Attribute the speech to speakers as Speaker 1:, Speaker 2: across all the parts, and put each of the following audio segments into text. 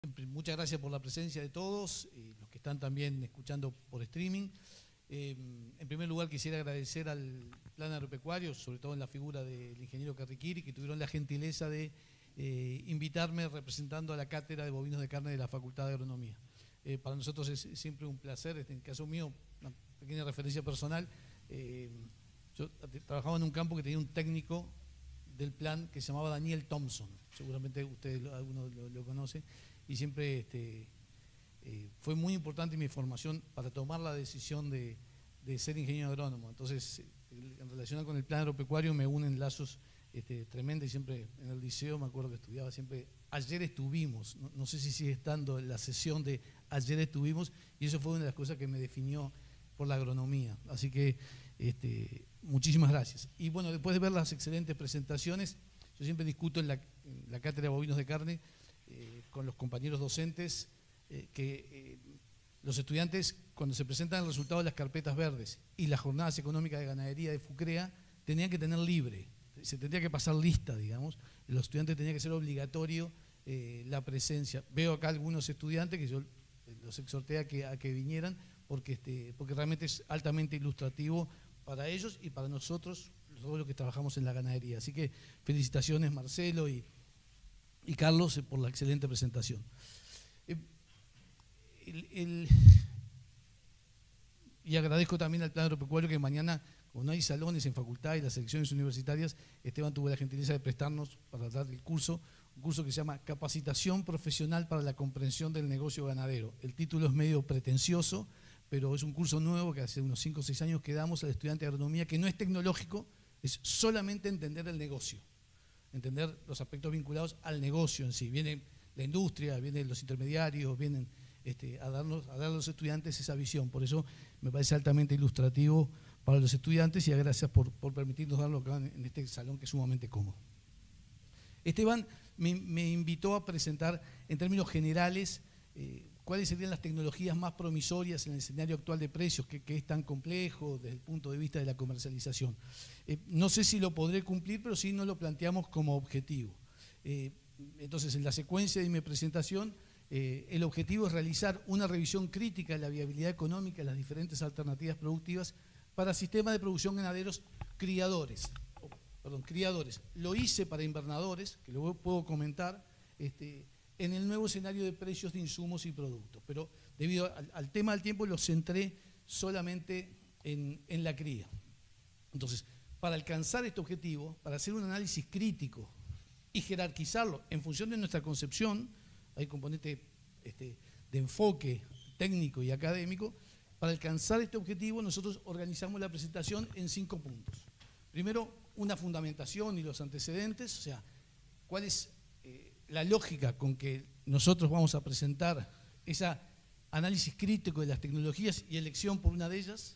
Speaker 1: Muchas gracias por la presencia de todos, los que están también escuchando por streaming. En primer lugar quisiera agradecer al Plan Agropecuario, sobre todo en la figura del ingeniero Carriquiri, que tuvieron la gentileza de invitarme representando a la cátedra de bovinos de carne de la Facultad de Agronomía. Para nosotros es siempre un placer, en el caso mío, una pequeña referencia personal. Yo trabajaba en un campo que tenía un técnico del plan que se llamaba Daniel Thompson, seguramente ustedes algunos lo conocen, y siempre fue muy importante mi formación para tomar la decisión de ser ingeniero agrónomo. Entonces, en relación con el plan agropecuario me unen lazos tremendos, y siempre en el liceo me acuerdo que estudiaba siempre, ayer estuvimos, no sé si sigue estando en la sesión de ayer estuvimos, y eso fue una de las cosas que me definió por la agronomía. Así que muchísimas gracias. Y bueno, después de ver las excelentes presentaciones, yo siempre discuto en la cátedra de bovinos de carne con los compañeros docentes que los estudiantes, cuando se presentan el resultado de las carpetas verdes y las jornadas económicas de ganadería de FUCREA, tenían que tener libre, se tendría que pasar lista, digamos, los estudiantes tenían que ser obligatorio la presencia. Veo acá algunos estudiantes que yo los exhorté a que vinieran porque realmente es altamente ilustrativo para ellos y para nosotros, todos los que trabajamos en la ganadería. Así que felicitaciones Marcelo y Carlos por la excelente presentación. Y agradezco también al Plan Agropecuario que mañana, como no hay salones en facultad y las secciones universitarias, Esteban tuvo la gentileza de prestarnos para dar el curso, un curso que se llama Capacitación Profesional para la Comprensión del Negocio Ganadero. El título es medio pretencioso, pero es un curso nuevo que hace unos 5 o 6 años que damos al estudiante de agronomía, que no es tecnológico, es solamente entender el negocio, entender los aspectos vinculados al negocio en sí. Viene la industria, vienen los intermediarios, vienen a dar a los estudiantes esa visión. Por eso me parece altamente ilustrativo para los estudiantes y gracias por permitirnos darlo acá en este salón que es sumamente cómodo. Esteban me invitó a presentar en términos generales cuáles serían las tecnologías más promisorias en el escenario actual de precios, que es tan complejo desde el punto de vista de la comercialización. No sé si lo podré cumplir, pero sí nos lo planteamos como objetivo. Entonces, en la secuencia de mi presentación, el objetivo es realizar una revisión crítica de la viabilidad económica de las diferentes alternativas productivas para sistemas de producción ganaderos criadores. Lo hice para invernadores, que lo puedo comentar, en el nuevo escenario de precios de insumos y productos, pero debido al tema del tiempo lo centré solamente en la cría. Entonces, para alcanzar este objetivo, para hacer un análisis crítico y jerarquizarlo en función de nuestra concepción, hay componente de enfoque técnico y académico, para alcanzar este objetivo nosotros organizamos la presentación en 5 puntos. Primero, una fundamentación y los antecedentes, o sea, cuál es la lógica con que nosotros vamos a presentar ese análisis crítico de las tecnologías y elección por una de ellas.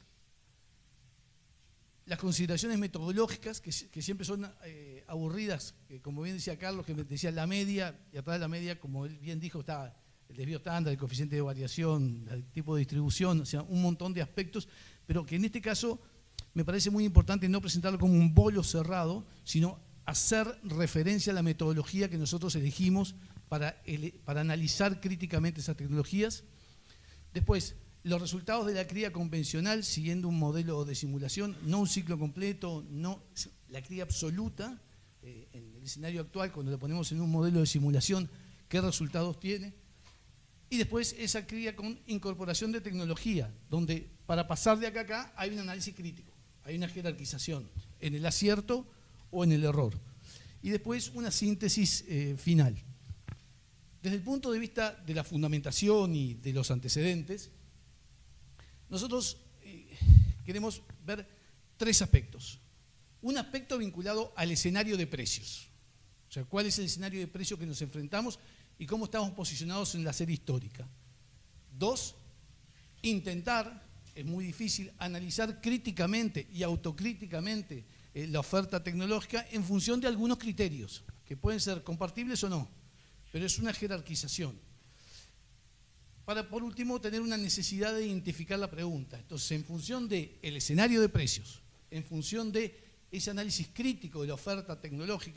Speaker 1: Las consideraciones metodológicas, que siempre son aburridas, que como bien decía Carlos, que me decía la media, y atrás de la media, como él bien dijo, está el desvío estándar, el coeficiente de variación, el tipo de distribución, o sea, un montón de aspectos, pero que en este caso me parece muy importante no presentarlo como un bolo cerrado, sino hacer referencia a la metodología que nosotros elegimos para analizar críticamente esas tecnologías. Después, los resultados de la cría convencional, siguiendo un modelo de simulación, no un ciclo completo, no la cría absoluta, en el escenario actual, cuando lo ponemos en un modelo de simulación, qué resultados tiene. Y después esa cría con incorporación de tecnología, donde para pasar de acá a acá hay un análisis crítico, hay una jerarquización en el acierto o en el error. Y después una síntesis final. Desde el punto de vista de la fundamentación y de los antecedentes, nosotros queremos ver 3 aspectos. Un aspecto vinculado al escenario de precios, o sea, cuál es el escenario de precios que nos enfrentamos y cómo estamos posicionados en la serie histórica. 2, intentar, es muy difícil, analizar críticamente y autocríticamente la oferta tecnológica en función de algunos criterios, que pueden ser compartibles o no, pero es una jerarquización. Para, por último, tener una necesidad de identificar la pregunta. Entonces, en función del escenario de precios, en función de ese análisis crítico de la oferta tecnológica,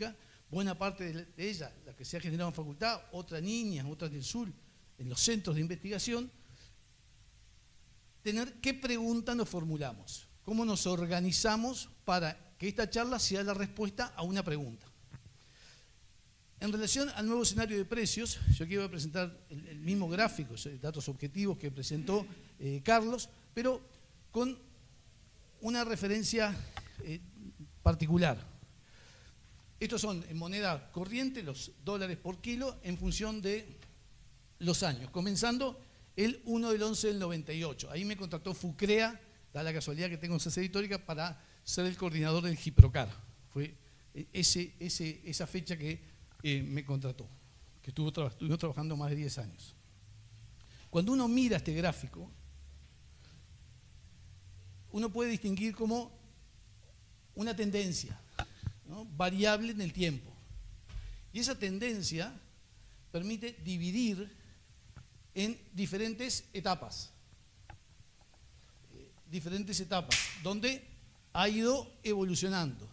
Speaker 1: buena parte de ella, la que se ha generado en facultad, otra niña, otras del sur, en los centros de investigación, tener qué pregunta nos formulamos, cómo nos organizamos para que esta charla sea la respuesta a una pregunta. En relación al nuevo escenario de precios, yo aquí voy a presentar el mismo gráfico, datos objetivos que presentó Carlos, pero con una referencia particular. Estos son en moneda corriente, los dólares por kilo, en función de los años, comenzando el 1 del 11 del 98. Ahí me contactó FUCREA, da la casualidad que tengo en Ciencia Histórica, para ser el coordinador del GIPROCAR. Fue esa fecha que me contrató, que estuvimos trabajando más de 10 años. Cuando uno mira este gráfico, uno puede distinguir como una tendencia, ¿no?, variable en el tiempo. Y esa tendencia permite dividir en diferentes etapas, donde ha ido evolucionando.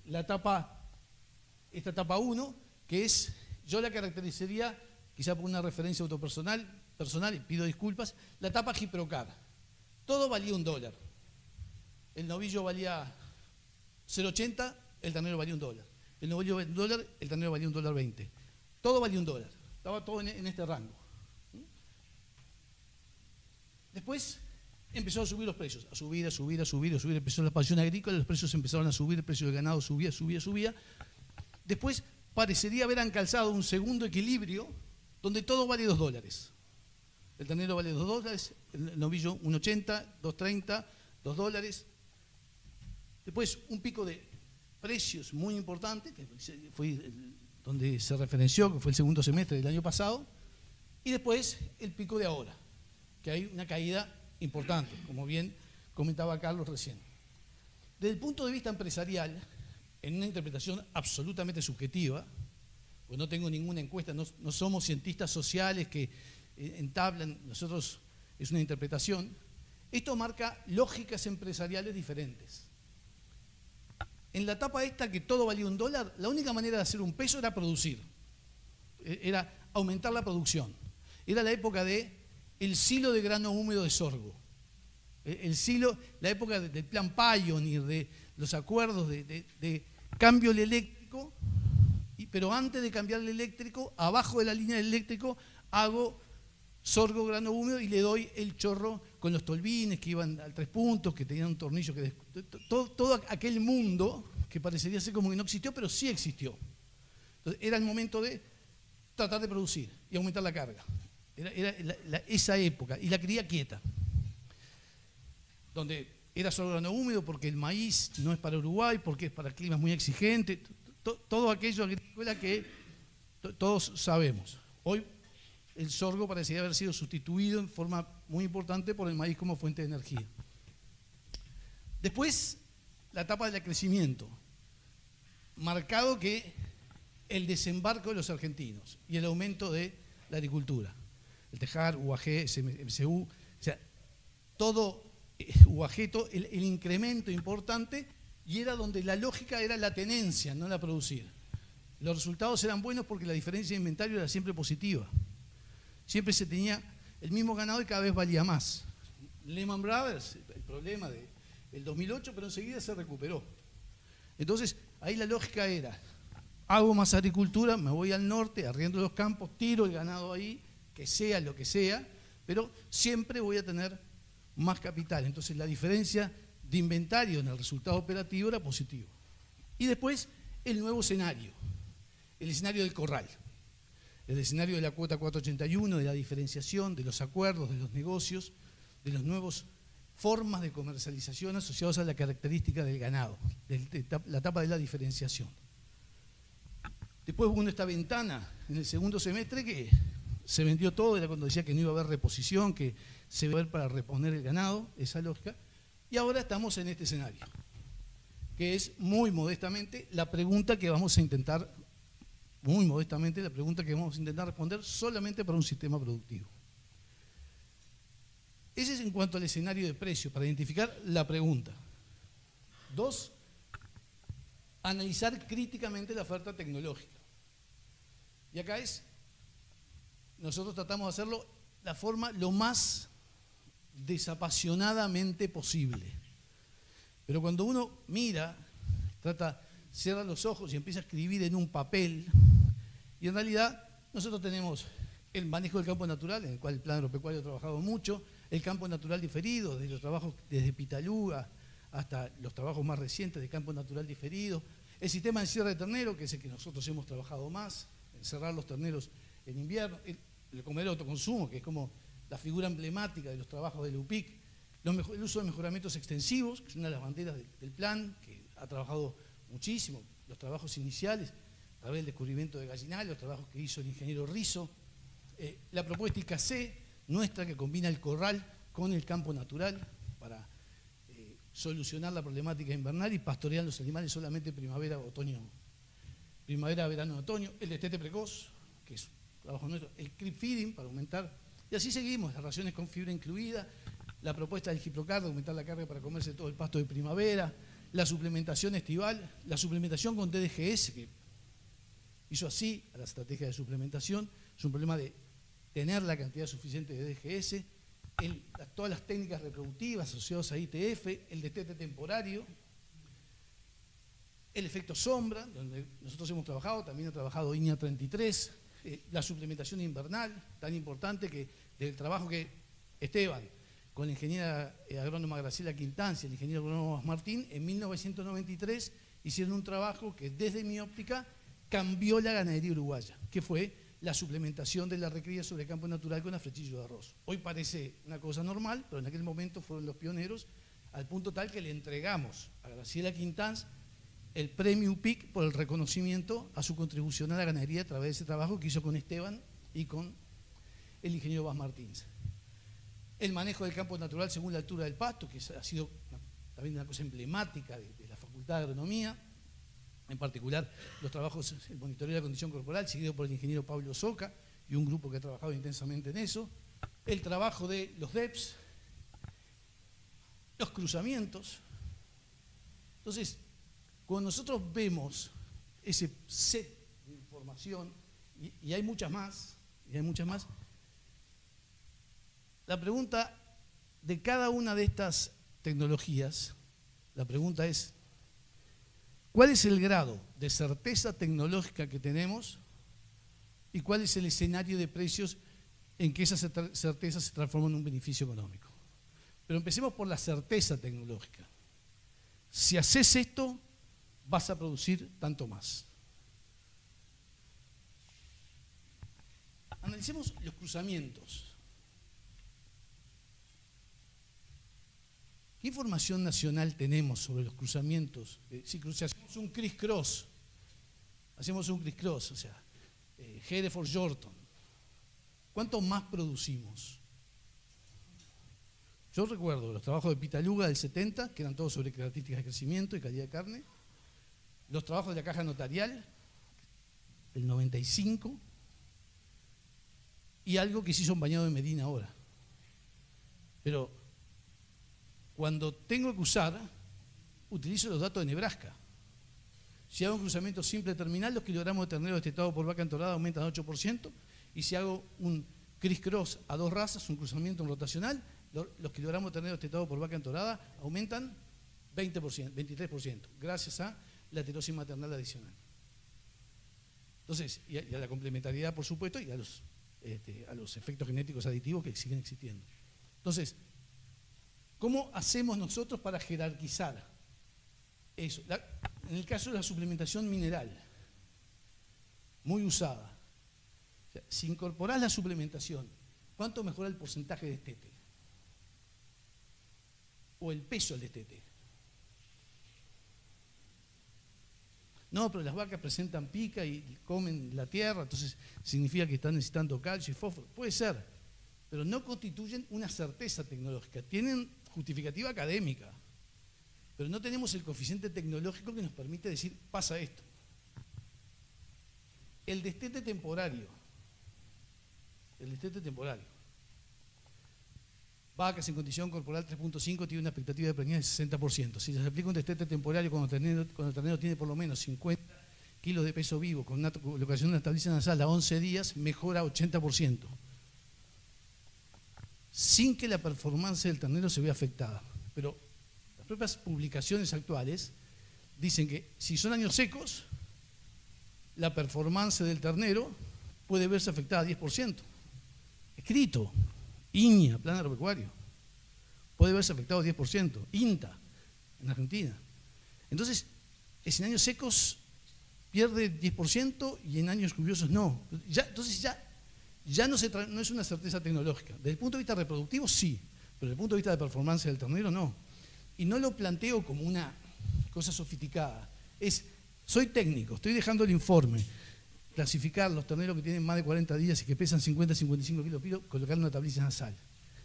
Speaker 1: Esta etapa 1, que es, yo la caracterizaría, quizá por una referencia autopersonal, y pido disculpas, la etapa GIPROCAR. Todo valía $1. El novillo valía 0,80, el ternero valía $1. El novillo valía $1, el ternero valía $1.20. Todo valía $1. Estaba todo en este rango. Después empezó a subir los precios, a subir. Empezó la expansión agrícola, los precios empezaron a subir, el precio del ganado subía. Después parecería haber alcanzado un segundo equilibrio donde todo vale $2. El ternero vale $2, el novillo 1,80, 2,30, $2. Después un pico de precios muy importante, que fue donde se referenció, que fue el segundo semestre del año pasado, y después el pico de ahora, que hay una caída importante, como bien comentaba Carlos recién. Desde el punto de vista empresarial, en una interpretación absolutamente subjetiva, pues no tengo ninguna encuesta, no somos cientistas sociales que entablan, nosotros es una interpretación, esto marca lógicas empresariales diferentes. En la etapa esta, que todo valía $1, la única manera de hacer un peso era producir, era aumentar la producción. Era la época del silo de grano húmedo de sorgo. La época del plan Pioneer, de los acuerdos de cambio el eléctrico, pero antes de cambiar el eléctrico, abajo de la línea del eléctrico, hago sorgo, grano húmedo y le doy el chorro con los tolvines que iban a 3 puntos, que tenían un tornillo que... Todo aquel mundo que parecería ser como que no existió, pero sí existió. Entonces, era el momento de tratar de producir y aumentar la carga. Era esa época, y la cría quieta, donde era solo grano húmedo porque el maíz no es para Uruguay, porque es para climas muy exigentes, todo aquello agrícola que todos sabemos. Hoy el sorgo parecería haber sido sustituido en forma muy importante por el maíz como fuente de energía. Después, la etapa del crecimiento, marcado que el desembarco de los argentinos y el aumento de la agricultura. El Tejar, UAG, MCU, o sea, todo UAG, el incremento importante, y era donde la lógica era la tenencia, no la producir. Los resultados eran buenos porque la diferencia de inventario era siempre positiva. Siempre se tenía el mismo ganado y cada vez valía más. Lehman Brothers, el problema del 2008, pero enseguida se recuperó. Entonces, ahí la lógica era, hago más agricultura, me voy al norte, arriendo los campos, tiro el ganado ahí, que sea lo que sea, pero siempre voy a tener más capital. Entonces, la diferencia de inventario en el resultado operativo era positivo. Y después, el nuevo escenario, el escenario del corral. El escenario de la cuota 481, de la diferenciación, de los acuerdos, de los negocios, de las nuevas formas de comercialización asociadas a la característica del ganado, de la etapa de la diferenciación. Después hubo esta ventana en el segundo semestre que se vendió todo, era cuando decía que no iba a haber reposición, que se iba a ver para reponer el ganado, esa lógica, y ahora estamos en este escenario, que es muy modestamente la pregunta que vamos a intentar responder solamente para un sistema productivo. Ese es en cuanto al escenario de precio, para identificar la pregunta. 2, analizar críticamente la oferta tecnológica. Y acá nosotros tratamos de hacerlo de la forma lo más desapasionadamente posible. Pero cuando uno mira, cierra los ojos y empieza a escribir en un papel, y en realidad nosotros tenemos el manejo del campo natural, en el cual el plan agropecuario ha trabajado mucho, el campo natural diferido, desde los trabajos desde Pitaluga hasta los trabajos más recientes de campo natural diferido, el sistema de cierre de ternero, que es el que nosotros hemos trabajado más, cerrar los terneros en invierno, el comer autoconsumo, que es como la figura emblemática de los trabajos del UPIC, el uso de mejoramientos extensivos, que es una de las banderas del plan, que ha trabajado muchísimo, los trabajos iniciales, a través del descubrimiento de Gallinal, los trabajos que hizo el ingeniero Rizzo, la propuesta IKC nuestra, que combina el corral con el campo natural para solucionar la problemática invernal y pastorear los animales solamente primavera, verano, otoño, el destete precoz, que es un trabajo nuestro, el creep feeding para aumentar, y así seguimos, las raciones con fibra incluida, la propuesta del Giprocar de aumentar la carga para comerse todo el pasto de primavera, la suplementación estival, la suplementación con DDGS, que hizo así a la estrategia de suplementación, es un problema de tener la cantidad suficiente de DGS, todas las técnicas reproductivas asociadas a ITF, el destete temporario, el efecto sombra, donde nosotros hemos trabajado, también ha trabajado INIA 33, la suplementación invernal, tan importante que del trabajo que Esteban, con la ingeniera agrónoma Graciela Quintancia, el ingeniero agrónomo Martín, en 1993 hicieron un trabajo que desde mi óptica cambió la ganadería uruguaya, que fue la suplementación de la recría sobre campo natural con afrechillo de arroz. Hoy parece una cosa normal, pero en aquel momento fueron los pioneros, al punto tal que le entregamos a Graciela Quintanz el premio UPIC por el reconocimiento a su contribución a la ganadería a través de ese trabajo que hizo con Esteban y con el ingeniero Bas Martins. El manejo del campo natural según la altura del pasto, que ha sido también una cosa emblemática de la Facultad de Agronomía, en particular los trabajos, el monitoreo de la condición corporal, seguido por el ingeniero Pablo Soca y un grupo que ha trabajado intensamente en eso, el trabajo de los DEPS, los cruzamientos. Entonces, cuando nosotros vemos ese set de información, y hay muchas más, la pregunta de cada una de estas tecnologías, la pregunta es, ¿cuál es el grado de certeza tecnológica que tenemos y cuál es el escenario de precios en que esa certeza se transforma en un beneficio económico? Pero empecemos por la certeza tecnológica. Si haces esto, vas a producir tanto más. Analicemos los cruzamientos. ¿Qué información nacional tenemos sobre los cruzamientos? Si hacemos un criss-cross, o sea, Hereford-Yorton, ¿cuánto más producimos? Yo recuerdo los trabajos de Pitaluga del 70, que eran todos sobre características de crecimiento y calidad de carne, los trabajos de la caja notarial del 95 y algo que se hizo en Bañado de Medina ahora. Pero cuando tengo que usar, utilizo los datos de Nebraska. Si hago un cruzamiento simple terminal, los kilogramos de ternero destetado por vaca entorada aumentan 8%, y si hago un criss-cross a dos razas, un cruzamiento en rotacional, los kilogramos de ternero destetado por vaca entorada aumentan 20%, 23%, gracias a la heterosis maternal adicional. Entonces, y a la complementariedad, por supuesto, y a los efectos genéticos aditivos que siguen existiendo. Entonces, ¿cómo hacemos nosotros para jerarquizar eso? En el caso de la suplementación mineral, muy usada, o sea, si incorporás la suplementación, ¿cuánto mejora el porcentaje de destete? O el peso del destete. No, pero las vacas presentan pica y comen la tierra, entonces significa que están necesitando calcio y fósforo. Puede ser, pero no constituyen una certeza tecnológica. Tienen justificativa académica, pero no tenemos el coeficiente tecnológico que nos permite decir, pasa esto. El destete temporario. Vacas en condición corporal 3.5 tiene una expectativa de preñez de 60%. Si se aplica un destete temporario cuando el ternero tiene por lo menos 50 kilos de peso vivo con una colocación de una tabliza nasal a 11 días, mejora 80%. Sin que la performance del ternero se vea afectada. Pero las propias publicaciones actuales dicen que si son años secos, la performance del ternero puede verse afectada a 10%. Escrito, INIA, Plan Agropecuario, puede verse afectado a 10%, INTA, en Argentina. Entonces, en años secos pierde 10% y en años lluviosos no. Entonces ya no es una certeza tecnológica. Desde el punto de vista reproductivo sí, pero desde el punto de vista de performance del ternero no. Y no lo planteo como una cosa sofisticada. Soy técnico, estoy dejando el informe. Clasificar los terneros que tienen más de 40 días y que pesan 50-55 kilos, colocar una tabliza nasal.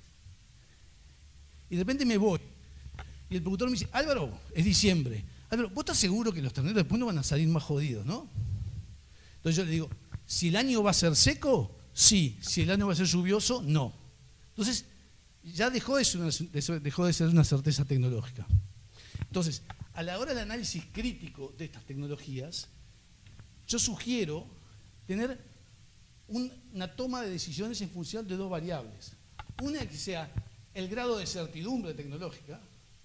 Speaker 1: Y de repente me voy. Y el productor me dice, Álvaro, es diciembre. Álvaro, ¿vos estás seguro que los terneros después no van a salir más jodidos, no? Entonces yo le digo, si el año va a ser seco, sí. Si el año va a ser lluvioso, no. Entonces, ya dejó de ser una certeza tecnológica. Entonces, a la hora del análisis crítico de estas tecnologías, yo sugiero tener una toma de decisiones en función de dos variables. Una que sea el grado de certidumbre tecnológica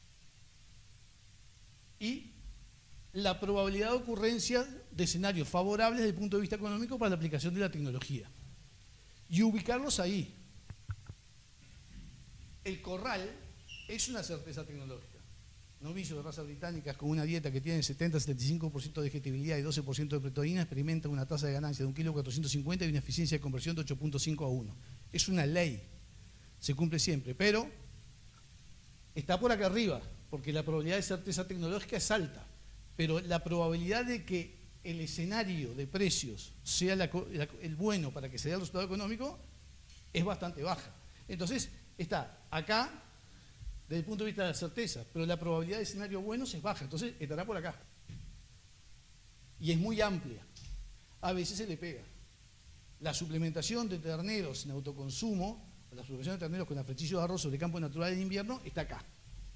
Speaker 1: y la probabilidad de ocurrencia de escenarios favorables desde el punto de vista económico para la aplicación de la tecnología. Y ubicarlos ahí. El corral es una certeza tecnológica. Novillos de razas británicas con una dieta que tiene 70-75% de digestibilidad y 12% de proteína experimentan una tasa de ganancia de 1,450 kg y una eficiencia de conversión de 8.5 a 1. Es una ley, se cumple siempre, pero está por acá arriba, porque la probabilidad de certeza tecnológica es alta, pero la probabilidad de que el escenario de precios sea el bueno para que se dé el resultado económico es bastante baja. Entonces, está acá desde el punto de vista de la certeza, pero la probabilidad de escenarios buenos es baja, entonces estará por acá. Y es muy amplia. A veces se le pega. La suplementación de terneros en autoconsumo, la suplementación de terneros con afrechillo de arroz sobre campo natural en invierno, está acá.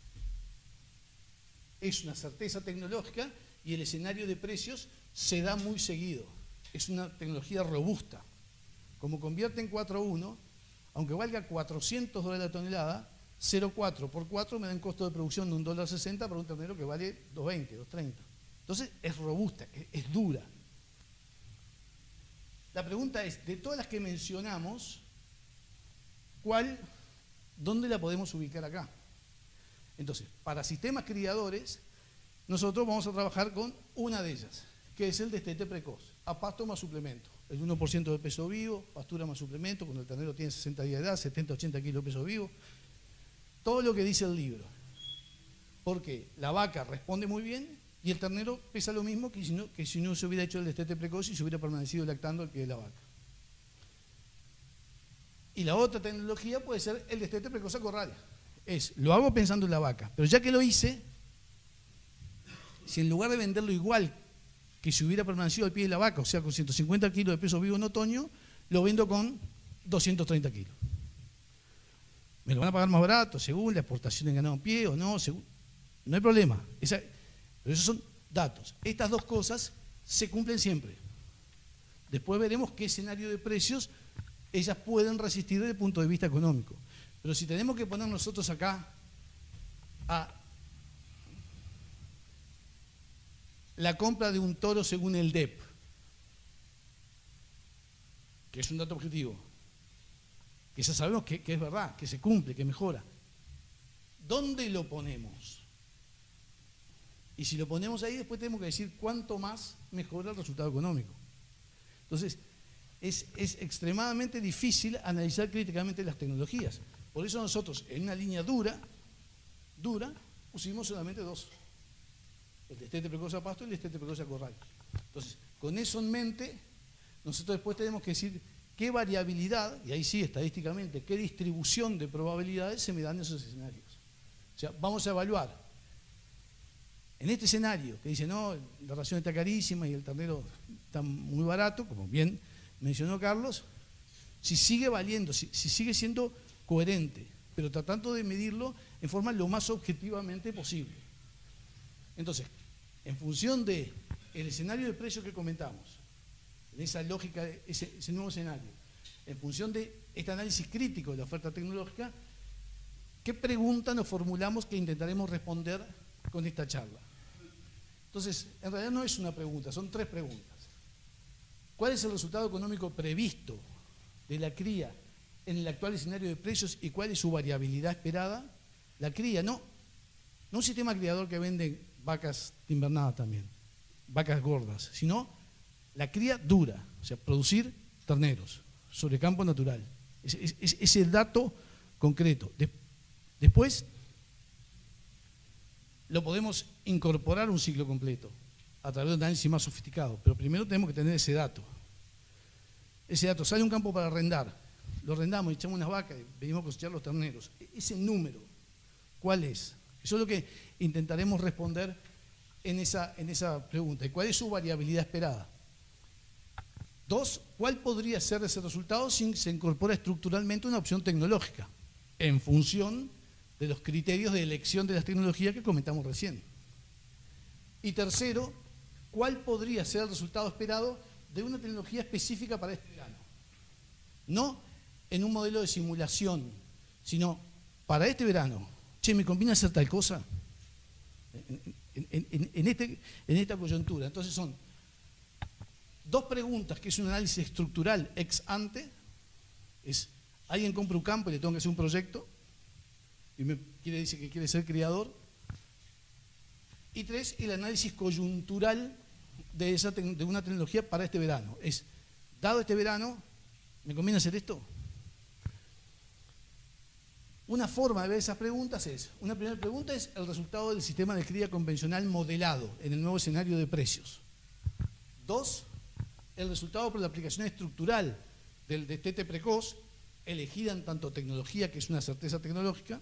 Speaker 1: Es una certeza tecnológica y el escenario de precios se da muy seguido. Es una tecnología robusta. Como convierte en 4:1, aunque valga $400 la tonelada, 0,4 por 4 me da un costo de producción de $1.60 para un ternero que vale $2.20, $2.30. Entonces es robusta, es dura. La pregunta es, de todas las que mencionamos, ¿dónde la podemos ubicar acá? Entonces, para sistemas criadores, nosotros vamos a trabajar con una de ellas, que es el destete precoz, a pasto más suplemento. El 1% de peso vivo, pastura más suplemento, cuando el ternero tiene 60 días de edad, 70-80 kilos de peso vivo. Todo lo que dice el libro. Porque la vaca responde muy bien y el ternero pesa lo mismo que si no se hubiera hecho el destete precoz y se hubiera permanecido lactando al pie de la vaca. Y la otra tecnología puede ser el destete precoz a corral. Lo hago pensando en la vaca, pero ya que lo hice, si en lugar de venderlo igual que si hubiera permanecido al pie de la vaca, o sea, con 150 kilos de peso vivo en otoño, lo vendo con 230 kilos. Me lo van a pagar más barato según la exportación en ganado en pie o no, no hay problema. Pero esos son datos. Estas dos cosas se cumplen siempre. Después veremos qué escenario de precios ellas pueden resistir desde el punto de vista económico. Pero si tenemos que poner nosotros acá a la compra de un toro según el DEP, que es un dato objetivo, que ya sabemos que es verdad, que se cumple, que mejora. ¿Dónde lo ponemos? Y si lo ponemos ahí, después tenemos que decir cuánto más mejora el resultado económico. Entonces, es extremadamente difícil analizar críticamente las tecnologías. Por eso nosotros, en una línea dura, pusimos solamente dos. El destete precoz a pasto y el destete precoz a corral. Entonces, con eso en mente, nosotros después tenemos que decir qué variabilidad, y ahí sí estadísticamente, qué distribución de probabilidades se me dan en esos escenarios. O sea, vamos a evaluar. En este escenario, que dice, no, la ración está carísima y el ternero está muy barato, como bien mencionó Carlos, si sigue valiendo, si sigue siendo coherente pero tratando de medirlo en forma lo más objetivamente posible. Entonces, en función del escenario de precios que comentamos, en esa lógica, ese nuevo escenario, en función de este análisis crítico de la oferta tecnológica, ¿qué pregunta nos formulamos que intentaremos responder con esta charla? Entonces, en realidad no es una pregunta, son 3 preguntas. ¿Cuál es el resultado económico previsto de la cría en el actual escenario de precios y cuál es su variabilidad esperada? La cría, no un sistema criador que vende vacas de invernada también, vacas gordas, sino la cría dura, o sea, producir terneros sobre campo natural. Ese dato concreto. Después lo podemos incorporar a un ciclo completo a través de un análisis más sofisticado, pero primero tenemos que tener ese dato. Ese dato, sale un campo para arrendar, lo arrendamos, echamos unas vacas y venimos a cosechar los terneros. Ese número, ¿cuál es? Eso es lo que intentaremos responder en esa pregunta. ¿Y cuál es su variabilidad esperada? 2, ¿cuál podría ser ese resultado si se incorpora estructuralmente una opción tecnológica en función de los criterios de elección de las tecnologías que comentamos recién? Y tercero, ¿cuál podría ser el resultado esperado de una tecnología específica para este verano? No en un modelo de simulación, sino para este verano. Che, ¿me conviene hacer tal cosa? En esta coyuntura. Entonces son 2 preguntas, que es un análisis estructural ex ante. Es, alguien compra un campo y le tengo que hacer un proyecto y dice que quiere ser criador. Y 3, el análisis coyuntural de una tecnología para este verano. Es, dado este verano, ¿me conviene hacer esto? Una forma de ver esas preguntas es, una primera pregunta es el resultado del sistema de cría convencional modelado en el nuevo escenario de precios. 2, el resultado por la aplicación estructural del destete precoz, elegida en tanto tecnología, que es una certeza tecnológica.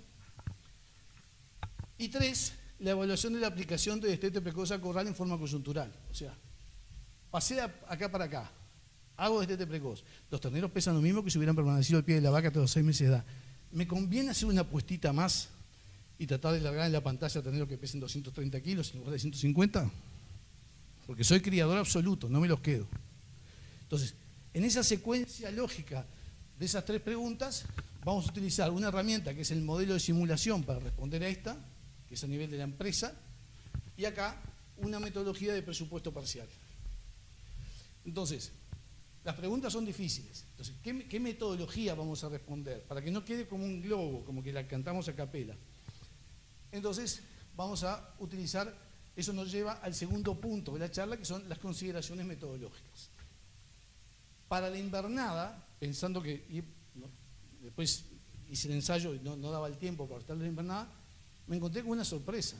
Speaker 1: Y 3, la evaluación de la aplicación de destete precoz a corral en forma coyuntural. O sea, pasé acá para acá, hago destete precoz. Los terneros pesan lo mismo que si hubieran permanecido al pie de la vaca hasta los 6 meses de edad. ¿Me conviene hacer una apuestita más y tratar de largar en la pantalla terneros que pesen 230 kilos en lugar de 150? Porque soy criador absoluto, no me los quedo. Entonces, en esa secuencia lógica de esas 3 preguntas, vamos a utilizar una herramienta que es el modelo de simulación para responder a esta, que es a nivel de la empresa, y acá una metodología de presupuesto parcial. Entonces, las preguntas son difíciles. Entonces, ¿qué metodología vamos a responder? Para que no quede como un globo, como que la cantamos a capela. Entonces, vamos a utilizar, eso nos lleva al segundo punto de la charla, que son las consideraciones metodológicas. Para la invernada, pensando que después hice el ensayo y no daba el tiempo para estar en la invernada, me encontré con una sorpresa.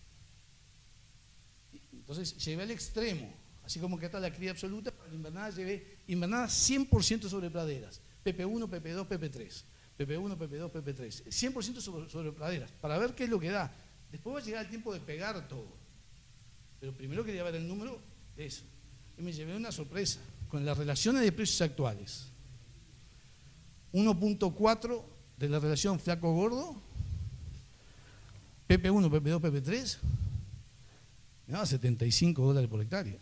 Speaker 1: Entonces, llevé al extremo. Así como que está la cría absoluta, para la invernada llevé invernada 100% sobre praderas. PP1, PP2, PP3. PP1, PP2, PP3. 100% sobre praderas, para ver qué es lo que da. Después va a llegar el tiempo de pegar todo. Pero primero quería ver el número de eso. Y me llevé una sorpresa. Con las relaciones de precios actuales. 1.4 de la relación flaco-gordo. PP1, PP2, PP3. Me daba $75 por hectárea.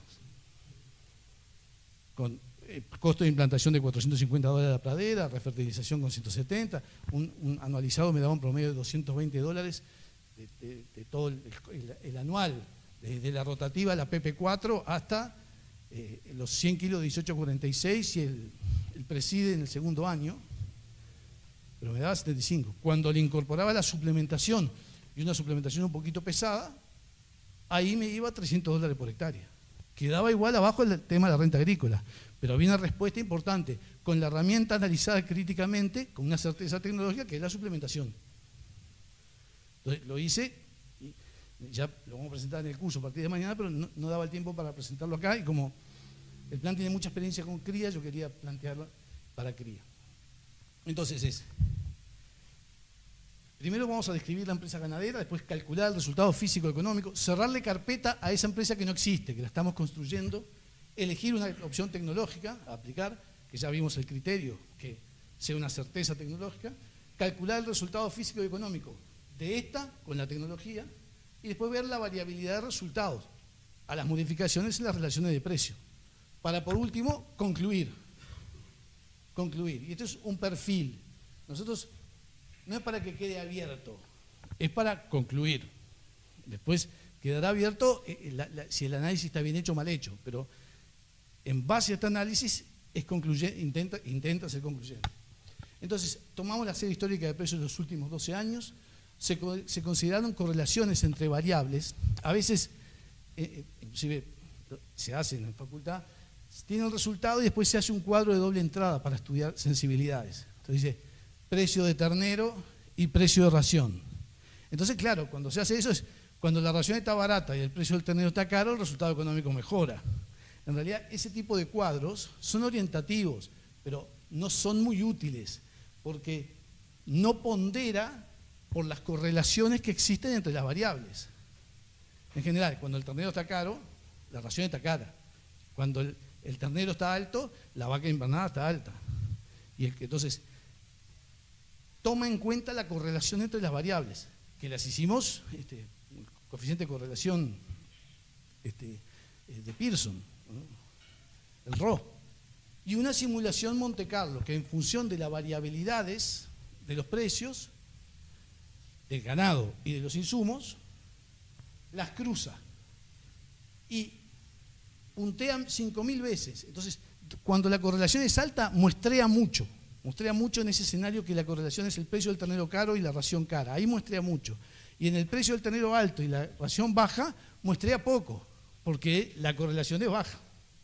Speaker 1: Con costo de implantación de $450 la pradera, refertilización con 170, un anualizado me daba un promedio de $220 de todo el anual, desde la rotativa, la PP4, hasta los 100 kilos de 1846 y el preside en el segundo año, pero me daba 75. Cuando le incorporaba la suplementación, y una suplementación un poquito pesada, ahí me iba a $300 por hectárea. Quedaba igual abajo el tema de la renta agrícola, pero había una respuesta importante con la herramienta analizada críticamente, con una certeza tecnológica, que es la suplementación. Entonces lo hice, y ya lo vamos a presentar en el curso a partir de mañana, pero no daba el tiempo para presentarlo acá, y como el plan tiene mucha experiencia con cría, yo quería plantearlo para cría. Entonces primero vamos a describir la empresa ganadera, después calcular el resultado físico-económico, cerrarle carpeta a esa empresa que no existe, que la estamos construyendo, elegir una opción tecnológica a aplicar, que ya vimos el criterio, que sea una certeza tecnológica, calcular el resultado físico y económico de esta con la tecnología y después ver la variabilidad de resultados a las modificaciones en las relaciones de precio. Para, por último, concluir. Y esto es un perfil. Nosotros, no es para que quede abierto, es para concluir. Después quedará abierto si el análisis está bien hecho o mal hecho, pero en base a este análisis es intenta ser concluyente. Entonces, tomamos la serie histórica de precios de los últimos 12 años, se consideraron correlaciones entre variables, a veces, inclusive se hace en la facultad, tiene un resultado y después se hace un cuadro de doble entrada para estudiar sensibilidades. Entonces dice, precio de ternero y precio de ración. Entonces, claro, cuando se hace eso es, cuando la ración está barata y el precio del ternero está caro, el resultado económico mejora. En realidad, ese tipo de cuadros son orientativos, pero no son muy útiles, porque no pondera por las correlaciones que existen entre las variables. En general, cuando el ternero está caro, la ración está cara. Cuando el ternero está alto, la vaca invernada está alta. Y entonces, toma en cuenta la correlación entre las variables, que las hicimos, coeficiente de correlación de Pearson, ¿no? El RO. Y una simulación Monte Carlo, que en función de las variabilidades de los precios, del ganado y de los insumos, las cruza. Y puntean 5.000 veces. Entonces, cuando la correlación es alta, muestrea mucho en ese escenario que la correlación es el precio del ternero caro y la ración cara. Ahí muestrea mucho. Y en el precio del ternero alto y la ración baja, muestrea poco, porque la correlación es baja.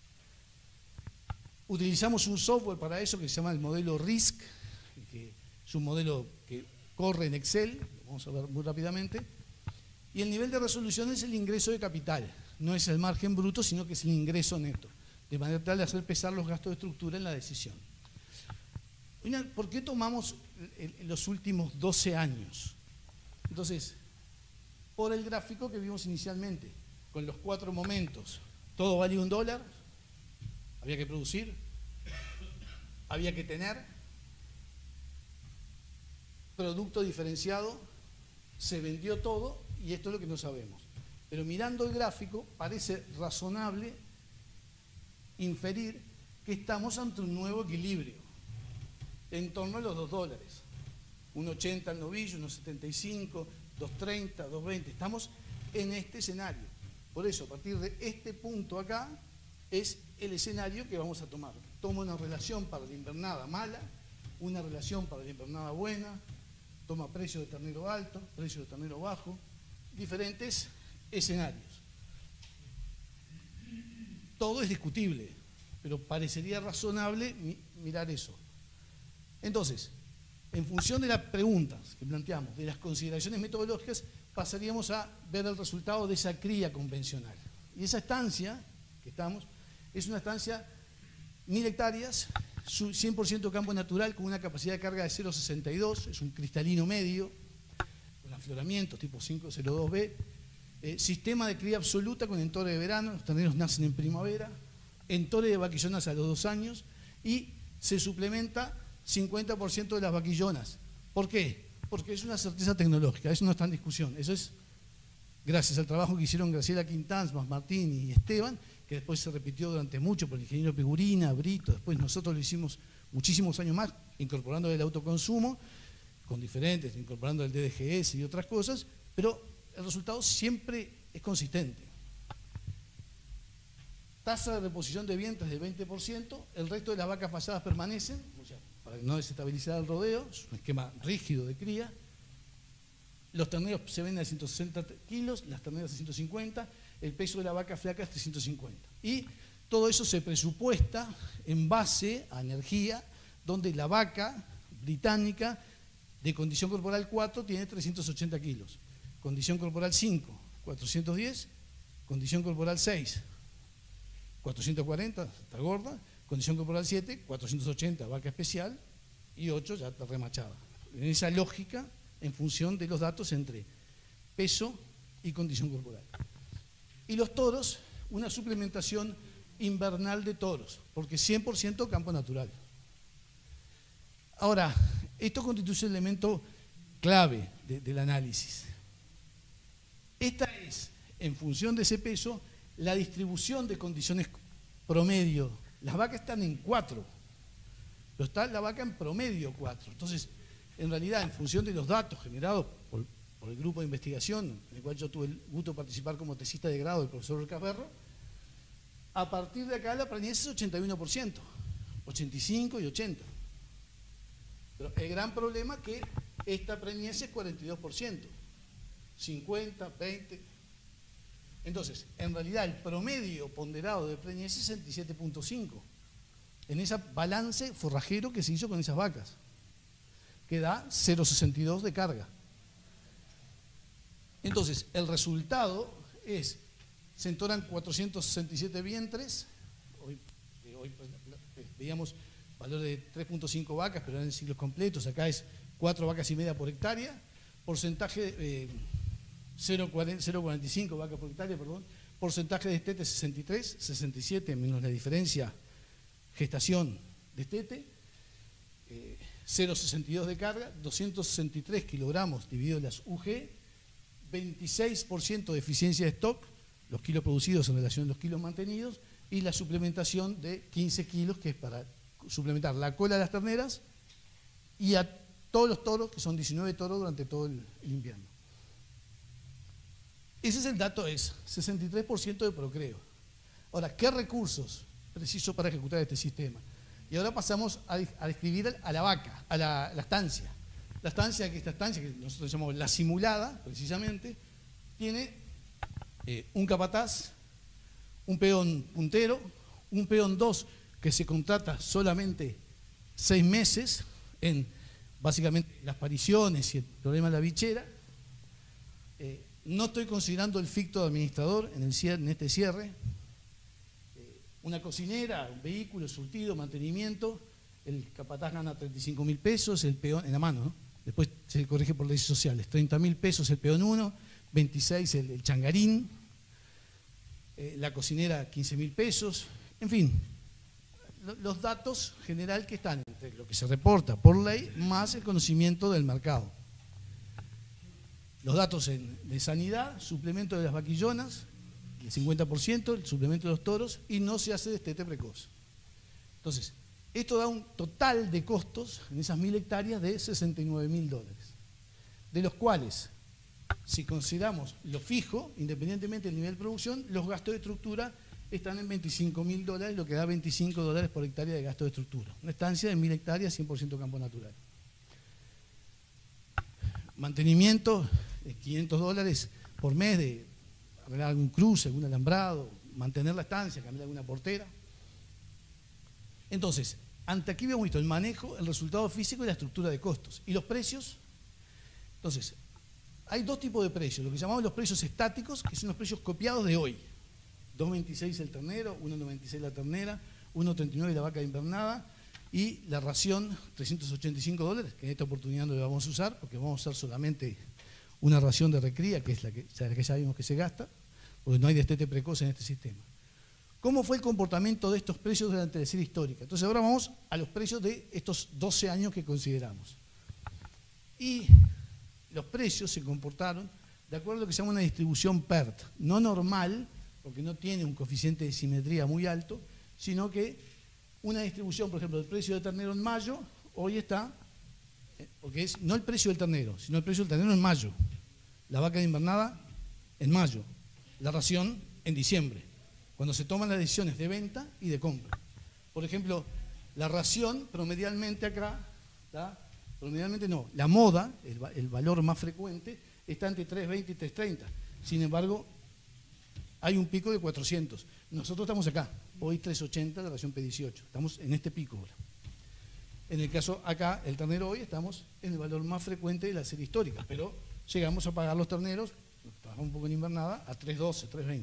Speaker 1: Utilizamos un software para eso que se llama el modelo RISC, que es un modelo que corre en Excel, lo vamos a ver muy rápidamente. Y el nivel de resolución es el ingreso de capital, no es el margen bruto, sino que es el ingreso neto, de manera tal de hacer pesar los gastos de estructura en la decisión. ¿Por qué tomamos los últimos 12 años? Entonces, por el gráfico que vimos inicialmente, con los 4 momentos, todo valía $1, había que producir, había que tener, producto diferenciado, se vendió todo y esto es lo que no sabemos. Pero mirando el gráfico parece razonable inferir que estamos ante un nuevo equilibrio en torno a los $2. 1.80 al novillo, 1.75, 2.30, 2.20. Estamos en este escenario. Por eso, a partir de este punto acá, es el escenario que vamos a tomar. Toma una relación para la invernada mala, una relación para la invernada buena, toma precio de ternero alto, precio de ternero bajo, diferentes escenarios. Todo es discutible, pero parecería razonable mirar eso. Entonces, en función de las preguntas que planteamos, de las consideraciones metodológicas, pasaríamos a ver el resultado de esa cría convencional. Y esa estancia que estamos es una estancia 1.000 hectáreas, 100% campo natural con una capacidad de carga de 0,62, es un cristalino medio, con afloramientos tipo 502B, sistema de cría absoluta con entore de verano, los terneros nacen en primavera, entore de vaquillonas a los 2 años y se suplementa 50% de las vaquillonas. ¿Por qué? Porque es una certeza tecnológica, eso no está en discusión, eso es gracias al trabajo que hicieron Graciela Quintanz, Martín y Esteban, que después se repitió durante mucho por el ingeniero Pegurina, Brito, después nosotros lo hicimos muchísimos años más, incorporando el autoconsumo, con diferentes, incorporando el DDGS y otras cosas, pero el resultado siempre es consistente. Tasa de reposición de vientres del 20%, el resto de las vacas falladas permanecen, o sea, para no desestabilizar el rodeo, es un esquema rígido de cría. Los terneros se venden a 160 kilos, las terneras a 150, el peso de la vaca flaca es 350. Y todo eso se presupuesta en base a energía, donde la vaca británica de condición corporal 4 tiene 380 kilos, condición corporal 5, 410, condición corporal 6, 440, está gorda, condición corporal 7, 480, vaca especial, y 8 ya está remachada. En esa lógica, en función de los datos entre peso y condición corporal. Y los toros, una suplementación invernal de toros, porque 100% campo natural. Ahora, Esto constituye el elemento clave del análisis. Esta es, en función de ese peso, la distribución de condiciones promedio. Las vacas están en 4, pero está la vaca en promedio 4. Entonces, en realidad, en función de los datos generados por el grupo de investigación, en el cual yo tuve el gusto de participar como tesista de grado del profesor Orcaferro, a partir de acá la preñez es 81%, 85 y 80. Pero el gran problema es que esta preñez es 42%, 50, 20. Entonces, en realidad el promedio ponderado de preñez es 67.5 en ese balance forrajero que se hizo con esas vacas, que da 0,62 de carga. Entonces, el resultado es, se entoran 467 vientres, hoy veíamos valor de 3.5 vacas, pero eran en ciclos completos, acá es 4 vacas y media por hectárea, porcentaje 0,45 vacas por hectárea, perdón, porcentaje de destete 63, 67 menos la diferencia gestación destete, 0,62 de carga, 263 kilogramos dividido las UG, 26% de eficiencia de stock, los kilos producidos en relación a los kilos mantenidos, y la suplementación de 15 kilos, que es para suplementar la cola de las terneras y a todos los toros, que son 19 toros durante todo el invierno. Ese es el dato, es 63% de procreo. Ahora, ¿qué recursos preciso para ejecutar este sistema? Y ahora pasamos a describir a la vaca, a la estancia. La estancia, que nosotros llamamos la simulada, precisamente, tiene un capataz, un peón puntero, un peón 2 que se contrata solamente 6 meses en básicamente las pariciones y el problema de la bichera. No estoy considerando el ficto de administrador en este cierre. Una cocinera, un vehículo, surtido, mantenimiento, el capataz gana 35.000 pesos, el peón, en la mano, ¿no? Después se corrige por leyes sociales, 30.000 pesos el peón 1, 26 el changarín, la cocinera 15.000 pesos, en fin, los datos general que están entre lo que se reporta por ley más el conocimiento del mercado. Los datos de sanidad, suplemento de las vaquillonas, el 50%, el suplemento de los toros, y no se hace destete precoz. Entonces, esto da un total de costos en esas 1.000 hectáreas de $69.000, de los cuales, si consideramos lo fijo, independientemente del nivel de producción, los gastos de estructura están en $25.000, lo que da $25 por hectárea de gasto de estructura. Una estancia de 1.000 hectáreas, 100% campo natural. Mantenimiento, $500 por mes de arreglar algún cruce, algún alambrado, mantener la estancia, cambiar alguna portera. Entonces, ante aquí habíamos visto el manejo, el resultado físico y la estructura de costos. ¿Y los precios? Entonces, hay dos tipos de precios, lo que llamamos los precios estáticos, que son los precios copiados de hoy. 2.26 el ternero, 1.96 la ternera, 1.39 la vaca de invernada y la ración $385, que en esta oportunidad no la vamos a usar porque vamos a usar solamente una ración de recría, que es la que ya vimos que se gasta, porque no hay destete precoz en este sistema. ¿Cómo fue el comportamiento de estos precios durante la serie histórica? Entonces ahora vamos a los precios de estos 12 años que consideramos. Y los precios se comportaron de acuerdo a lo que se llama una distribución PERT, no normal, porque no tiene un coeficiente de simetría muy alto, sino que una distribución, por ejemplo, del precio de ternero en mayo, hoy está, porque es no el precio del ternero, sino el precio del ternero en mayo, la vaca de invernada en mayo, la ración en diciembre, cuando se toman las decisiones de venta y de compra. Por ejemplo, la ración promedialmente acá, ¿tá? Promedialmente no, la moda, el valor más frecuente, está entre 3.20 y 3.30. Sin embargo, hay un pico de 400. Nosotros estamos acá, hoy 3.80 la ración P18, estamos en este pico ahora. En el caso acá, el ternero hoy, estamos en el valor más frecuente de la serie histórica, pero llegamos a pagar los terneros, trabajamos un poco en invernada, a 3.12, 3.20.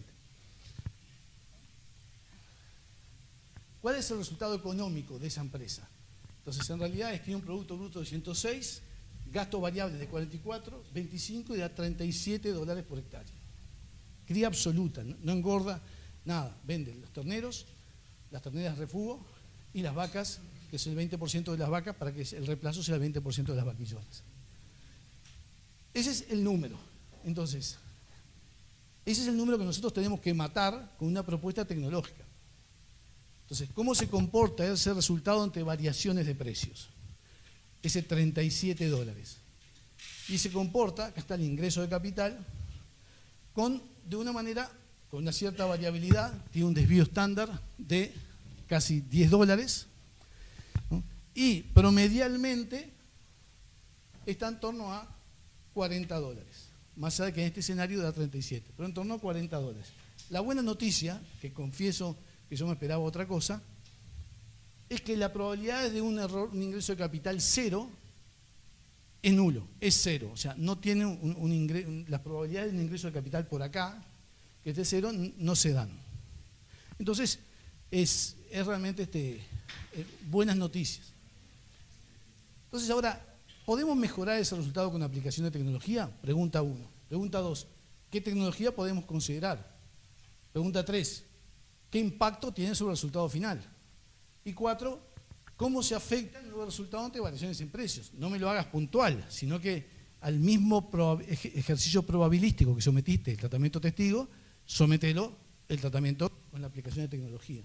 Speaker 1: ¿Cuál es el resultado económico de esa empresa? Entonces, en realidad, tiene un producto bruto de 106, gasto variable de 44, 25 y da $37 por hectárea. Cría absoluta, no engorda nada. Vende los terneros, las terneras refugo y las vacas que es el 20% de las vacas, para que el reemplazo sea el 20% de las vaquillonas. Ese es el número. Entonces, ese es el número que nosotros tenemos que matar con una propuesta tecnológica. Entonces, ¿cómo se comporta ese resultado ante variaciones de precios? Ese 37 dólares. Y se comporta, acá está el ingreso de capital, de una manera, con una cierta variabilidad, tiene un desvío estándar de casi 10 dólares, ¿no? Y promedialmente está en torno a 40 dólares, más allá de que en este escenario da 37, pero en torno a 40 dólares. La buena noticia, que confieso que yo me esperaba otra cosa, es que la probabilidad de un error, un ingreso de capital cero, es nulo, es cero. O sea, no tiene las probabilidades de un ingreso de capital por acá, que esté cero, no se dan. Entonces, es realmente buenas noticias. Entonces, ahora, ¿podemos mejorar ese resultado con aplicación de tecnología? Pregunta 1. Pregunta 2. ¿Qué tecnología podemos considerar? Pregunta 3. ¿Qué impacto tiene sobre el resultado final? Y 4, ¿cómo se afecta el nuevo resultado ante variaciones en precios? No me lo hagas puntual, sino que al mismo ejercicio probabilístico que sometiste el tratamiento testigo, somételo el tratamiento con la aplicación de tecnología.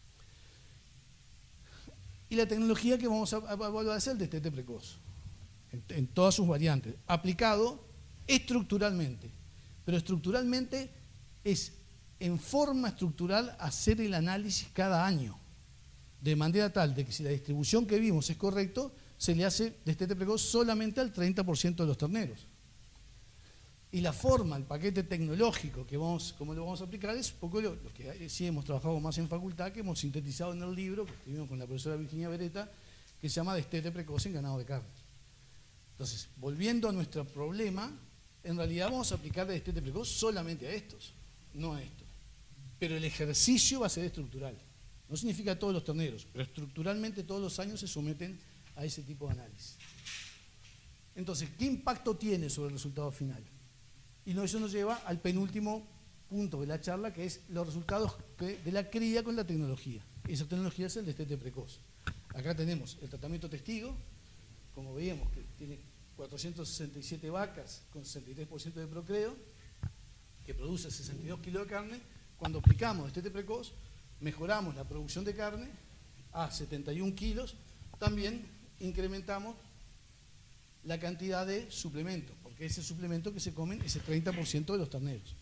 Speaker 1: Y la tecnología que vamos a evaluar es el destete precoz, en todas sus variantes, aplicado estructuralmente. Pero estructuralmente es en forma estructural hacer el análisis cada año, de manera tal de que si la distribución que vimos es correcto, se le hace destete precoz solamente al 30% de los terneros. Y la forma, el paquete tecnológico como lo vamos a aplicar es un poco lo que sí hemos trabajado más en facultad, que hemos sintetizado en el libro que escribimos con la profesora Virginia Beretta, que se llama Destete precoz en ganado de carne. Entonces, volviendo a nuestro problema, en realidad vamos a aplicar de destete precoz solamente a estos, no a estos. Pero el ejercicio va a ser estructural. No significa todos los terneros, pero estructuralmente todos los años se someten a ese tipo de análisis. Entonces, ¿qué impacto tiene sobre el resultado final? Y eso nos lleva al penúltimo punto de la charla, que es los resultados de la cría con la tecnología. Esa tecnología es el destete precoz. Acá tenemos el tratamiento testigo, como veíamos, que tiene 467 vacas con 63% de procreo, que produce 62 kilos de carne. Cuando aplicamos destete precoz, mejoramos la producción de carne a 71 kilos, también incrementamos la cantidad de suplementos, porque ese suplemento que se comen es el 30% de los terneros.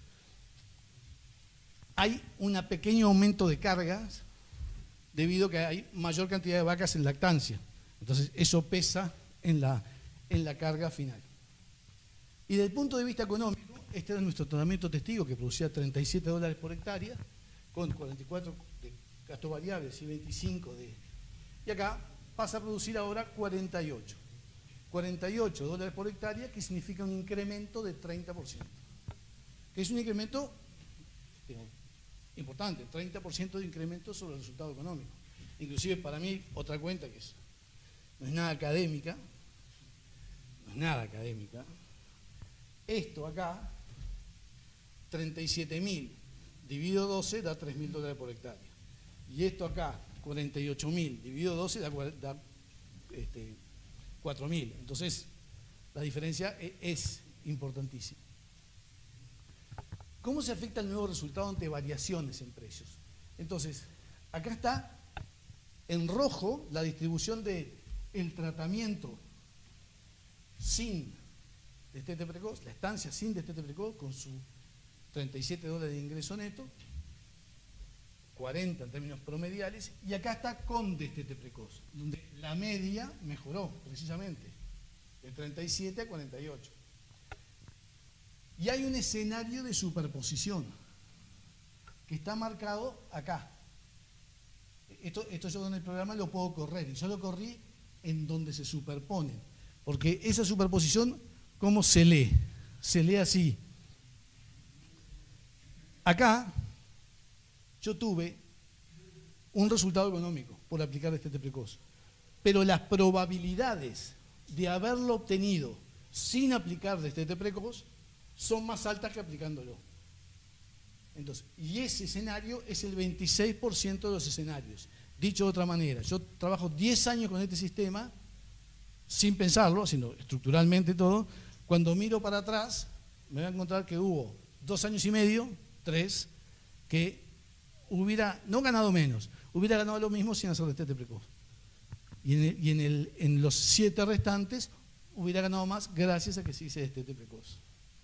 Speaker 1: Hay un pequeño aumento de cargas debido a que hay mayor cantidad de vacas en lactancia. Entonces eso pesa en la carga final. Y desde el punto de vista económico, este era nuestro tratamiento testigo, que producía 37 dólares por hectárea, con 44 de gastos variables y 25 de... Y acá pasa a producir ahora 48. 48 dólares por hectárea, que significa un incremento de 30%. Que es un incremento importante, 30% de incremento sobre el resultado económico. Inclusive para mí, otra cuenta que no es nada académica, esto acá, 37.000 dividido 12 da 3.000 dólares por hectárea. Y esto acá, 48.000 dividido 12 da 4.000. Entonces, la diferencia es importantísima. ¿Cómo se afecta el nuevo resultado ante variaciones en precios? Entonces, acá está en rojo la distribución del tratamiento sin destete precoz, la estancia sin destete precoz, con su 37 dólares de ingreso neto, 40 en términos promediales, y acá está con destete precoz, donde la media mejoró precisamente, de 37 a 48. Y hay un escenario de superposición que está marcado acá. Esto yo en el programa lo puedo correr, y yo lo corrí en donde se superponen, porque esa superposición, ¿cómo se lee? Se lee así. Acá yo tuve un resultado económico por aplicar destete precoz, pero las probabilidades de haberlo obtenido sin aplicar destete precoz son más altas que aplicándolo. Entonces, y ese escenario es el 26% de los escenarios. Dicho de otra manera, yo trabajo 10 años con este sistema, sin pensarlo, sino estructuralmente todo. Cuando miro para atrás, me voy a encontrar que hubo 2 años y medio, 3, que hubiera, no ganado menos, hubiera ganado lo mismo sin hacer destete precoz. Y en los 7 restantes hubiera ganado más gracias a que se hice destete precoz.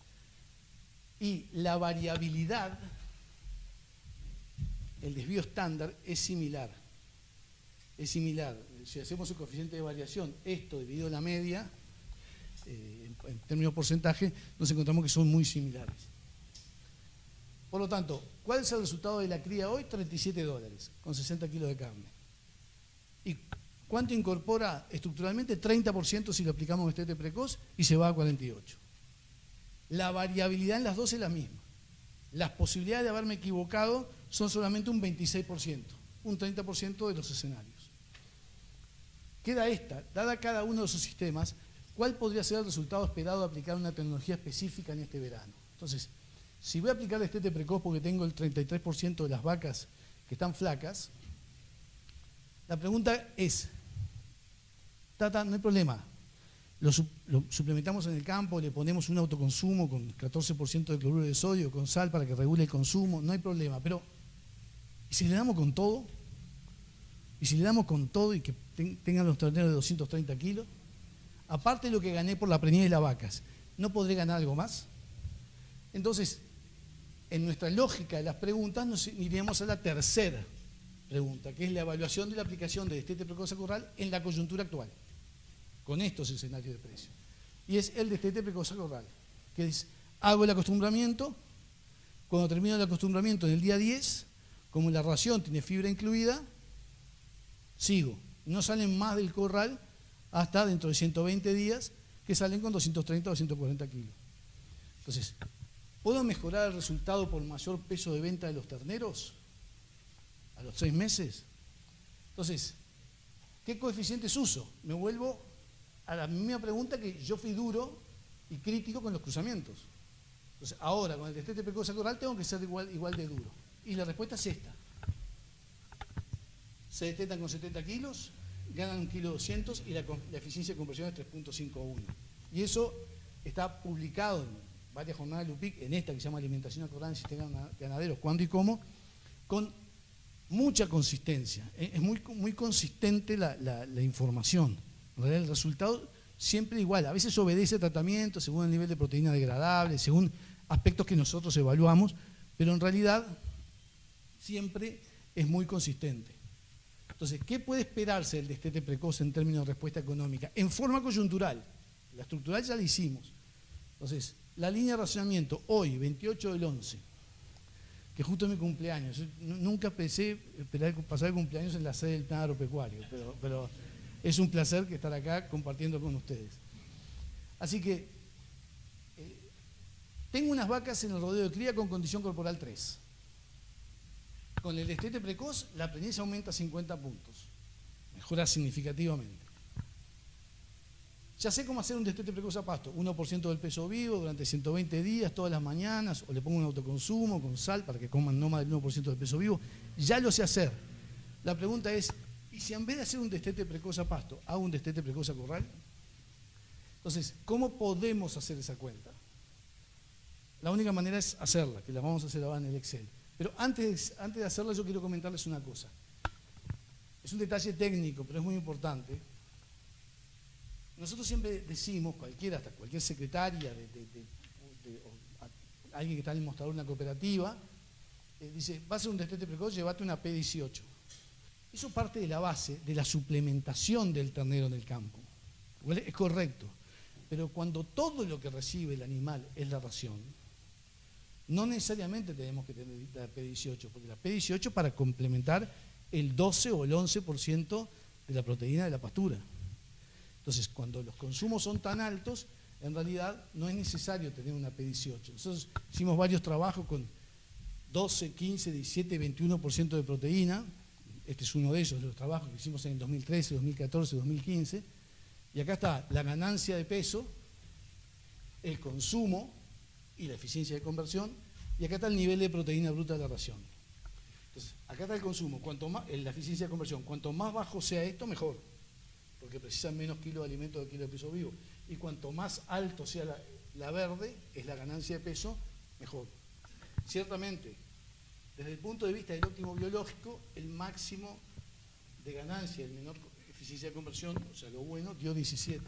Speaker 1: Y la variabilidad, el desvío estándar, es similar. Es similar. Si hacemos el coeficiente de variación, esto dividido la media, en términos de porcentaje, nos encontramos que son muy similares. Por lo tanto, ¿cuál es el resultado de la cría hoy? $37, con 60 kilos de carne. ¿Y cuánto incorpora estructuralmente? 30% si lo aplicamos destete precoz y se va a 48. La variabilidad en las dos es la misma. Las posibilidades de haberme equivocado son solamente un 26%, un 30% de los escenarios. Queda esta, dada cada uno de esos sistemas, ¿cuál podría ser el resultado esperado de aplicar una tecnología específica en este verano? Entonces, si voy a aplicar destete precoz porque tengo el 33% de las vacas que están flacas, la pregunta es, Tata, no hay problema, lo suplementamos en el campo, le ponemos un autoconsumo con 14% de cloruro de sodio, con sal para que regule el consumo, no hay problema, pero ¿y si le damos con todo? ¿Y si le damos con todo y que tengan los terneros de 230 kilos? Aparte de lo que gané por la preñez de las vacas, ¿no podré ganar algo más? Entonces, en nuestra lógica de las preguntas, nos iríamos a la tercera pregunta, que es la evaluación de la aplicación de destete precoz a corral en la coyuntura actual, con estos escenarios de precio. Y es el destete precoz a corral, que es, hago el acostumbramiento, cuando termino el acostumbramiento en el día 10, como la ración tiene fibra incluida, sigo. No salen más del corral hasta dentro de 120 días, que salen con 230 o 240 kilos. Entonces, ¿puedo mejorar el resultado por mayor peso de venta de los terneros a los 6 meses? Entonces, ¿qué coeficientes uso? Me vuelvo a la misma pregunta que yo fui duro y crítico con los cruzamientos. Entonces, ahora con el destete precoz a corral tengo que ser igual de duro. Y la respuesta es esta. Se destetan con 70 kilos, ganan 1,2 kg y la eficiencia de conversión es 3.51. Y eso está publicado en varias jornadas de LUPIC, en esta que se llama Alimentación a corral en sistemas ganaderos, cuándo y cómo, con mucha consistencia. Es muy consistente la información. En realidad el resultado siempre igual. A veces obedece tratamiento según el nivel de proteína degradable, según aspectos que nosotros evaluamos, pero en realidad siempre es muy consistente. Entonces, ¿qué puede esperarse del destete precoz en términos de respuesta económica? En forma coyuntural. La estructural ya la hicimos. Entonces, la línea de racionamiento, hoy, 28/11, que justo es mi cumpleaños. Nunca pensé pasar el cumpleaños en la sede del plan agropecuario, pero es un placer estar acá compartiendo con ustedes. Así que, tengo unas vacas en el rodeo de cría con condición corporal 3. Con el destete precoz, la preñez aumenta 50 puntos. Mejora significativamente. Ya sé cómo hacer un destete precoz a pasto. 1% del peso vivo durante 120 días, todas las mañanas, o le pongo un autoconsumo con sal para que coman no más del 1% del peso vivo. Ya lo sé hacer. La pregunta es, ¿y si en vez de hacer un destete precoz a pasto, hago un destete precoz a corral? Entonces, ¿cómo podemos hacer esa cuenta? La única manera es hacerla, que la vamos a hacer ahora en el Excel. Pero antes de hacerla, yo quiero comentarles una cosa. Es un detalle técnico, pero es muy importante. Nosotros siempre decimos, hasta cualquier secretaria, alguien que está en el mostrador de una cooperativa, dice, va a ser un destete precoz, llévate una P18. Eso parte de la base de la suplementación del ternero en el campo. Es correcto. Pero cuando todo lo que recibe el animal es la ración, no necesariamente tenemos que tener la P18, porque la P18 para complementar el 12 o el 11% de la proteína de la pastura. Entonces, cuando los consumos son tan altos, en realidad no es necesario tener una P18. Nosotros hicimos varios trabajos con 12, 15, 17, 21% de proteína. Este es uno de ellos, de los trabajos que hicimos en el 2013, 2014, 2015. Y acá está la ganancia de peso, el consumo y la eficiencia de conversión, y acá está el nivel de proteína bruta de la ración. Entonces, acá está el consumo. Cuanto más, la eficiencia de conversión, cuanto más bajo sea esto, mejor. Porque precisan menos kilos de alimento de kilo de peso vivo. Y cuanto más alto sea la verde, es la ganancia de peso, mejor. Ciertamente, desde el punto de vista del óptimo biológico, el máximo de ganancia, el menor eficiencia de conversión, o sea, lo bueno, dio 17.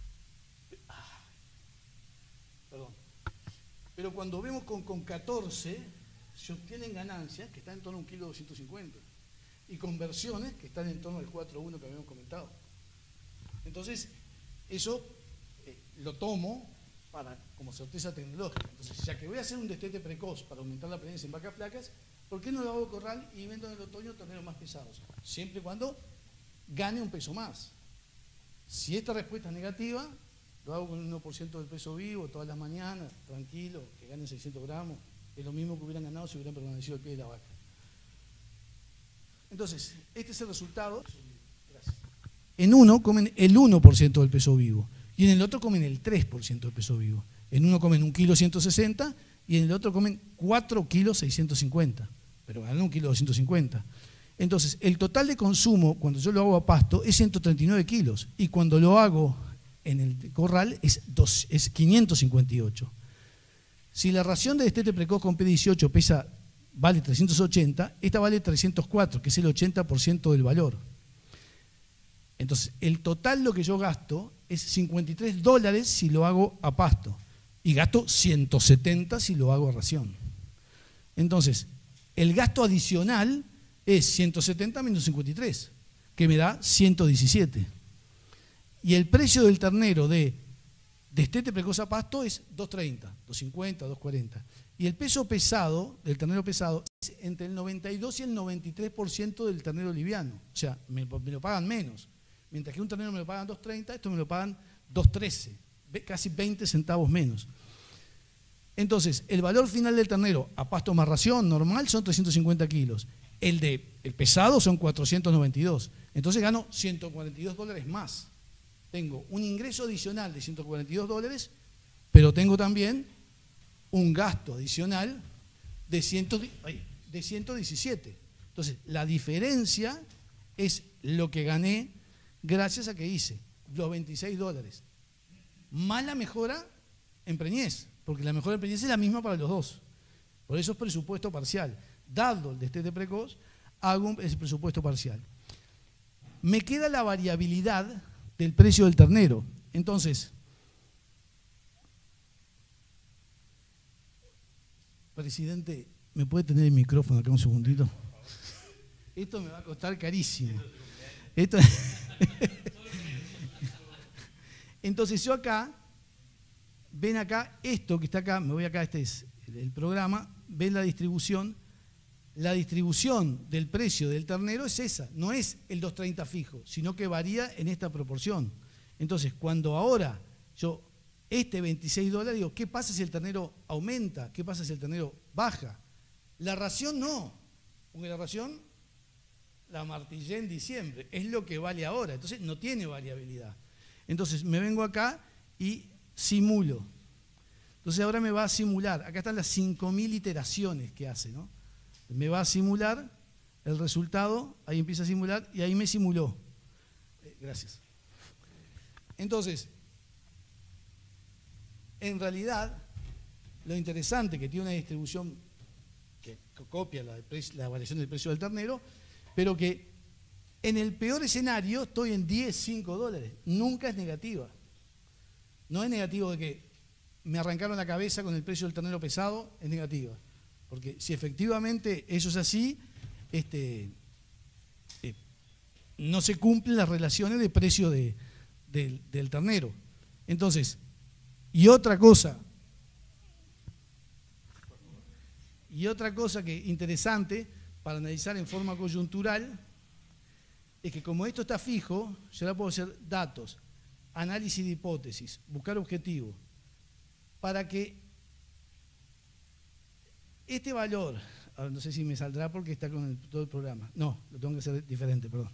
Speaker 1: Perdón. Pero cuando vemos con 14, se obtienen ganancias que están en torno a 1,250 kg y conversiones que están en torno al 4,1 que habíamos comentado. Entonces, eso lo tomo como certeza tecnológica. Entonces, ya que voy a hacer un destete precoz para aumentar la presencia en vacas flacas, ¿por qué no lo hago corral y vendo en el otoño terneros más pesados? Siempre y cuando gane un peso más. Si esta respuesta es negativa, lo hago con un 1% del peso vivo todas las mañanas, tranquilo, que ganen 600 gramos. Es lo mismo que hubieran ganado si hubieran permanecido al pie de la vaca. Entonces, este es el resultado. Gracias. En uno comen el 1% del peso vivo y en el otro comen el 3% del peso vivo. En uno comen 1,160 kg y en el otro comen 4,650 kg, pero ganan 1,250 kg. Entonces, el total de consumo cuando yo lo hago a pasto es 139 kilos y cuando lo hago en el corral es 558. Si la ración de destete precoz con P18 vale 380, esta vale 304, que es el 80% del valor. Entonces, el total lo que yo gasto es $53 si lo hago a pasto y gasto 170 si lo hago a ración. Entonces, el gasto adicional es 170 menos 53, que me da 117. Y el precio del ternero de destete precoz a pasto es 230, 250, 240. Y el peso pesado del ternero pesado es entre el 92 y el 93% del ternero liviano. O sea, me lo pagan menos. Mientras que un ternero me lo pagan 230, esto me lo pagan 213, casi 20 centavos menos. Entonces, el valor final del ternero a pasto más ración normal son 350 kilos. El pesado son 492. Entonces gano $142 más. Tengo un ingreso adicional de $142, pero tengo también un gasto adicional de 117. Entonces, la diferencia es lo que gané gracias a que hice los $26. Más la mejora en preñez, porque la mejora en preñez es la misma para los dos. Por eso es presupuesto parcial. Dado el destete precoz, hago ese presupuesto parcial. Me queda la variabilidad del precio del ternero. Entonces, presidente, ¿me puede tener el micrófono acá un segundito? Esto me va a costar carísimo. Entonces yo acá, ven acá, esto que está acá, me voy acá, este es el programa, ven la distribución del precio del ternero es esa, no es el 230 fijo, sino que varía en esta proporción. Entonces, cuando ahora yo, este $26, digo, ¿qué pasa si el ternero aumenta? ¿Qué pasa si el ternero baja? La ración no, porque la ración la martillé en diciembre, es lo que vale ahora, entonces no tiene variabilidad. Entonces me vengo acá y simulo. Entonces ahora me va a simular, acá están las 5.000 iteraciones que hace, ¿no? Me va a simular el resultado, ahí empieza a simular y ahí me simuló. Gracias. Entonces, en realidad, lo interesante que tiene una distribución que copia la variación del precio del ternero, pero que en el peor escenario estoy en $5, nunca es negativa. No es negativo de que me arrancaron la cabeza con el precio del ternero pesado, es negativa. Porque si efectivamente eso es así, no se cumplen las relaciones de precio del ternero. Entonces, y otra cosa que interesante para analizar en forma coyuntural es que como esto está fijo, yo ahora puedo hacer datos, análisis de hipótesis, buscar objetivos, para que este valor, ahora no sé si me saldrá porque está con todo el programa, no, lo tengo que hacer diferente, perdón.